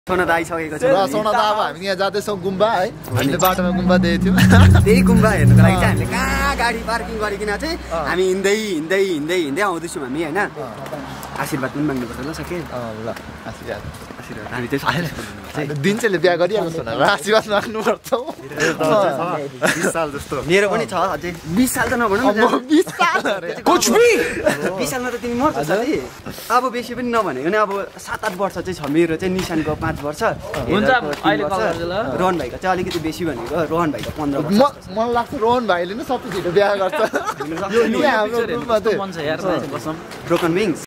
सोना त आइसकेको छ र सोना त अब हामी यहाँ जाँदैछौँ गुम्बा है हामीले बाटोमा गुम्बा देखेको थियौँ त्यही गुम्बा हेर्नुको लागि चाहिँ हामीले कहाँ गाडी पार्किङ गरिकन चाहिँ हामी हिँड्दै आउँदैछौँ हामी होइन आशीर्वाद पनि माग्नुपर्छ ल सके ल आशीर्वाद हामी चाहिँ दिन्छले बिहा गरिहाल्नु सोना र आशीर्वाद माग्नुपर्छ 20 साल जस्तो मेरो पनि छ अझै 20 साल त नभनौँ 20 साल अरे कुछ भी 20 सालमा त तिमी मर्छौ साथी अब बेसी पनि नभनेको नि अब 7-8 वर्ष चाहिँ छ मेरो चाहिँ निशानको 5 वर्ष हुन्छ अहिले कल गर्छु ल रोहन भाइको चाहिँ अलिकति बेसी भनेको रोहन भाइको 15 वर्ष मलाई लाग्छ रोहन भाइले नै सबै छिटो बिहा गर्छ यो हाम्रो ग्रुपमा चाहिँ मन छ यार कसम ब्रोकन विङ्स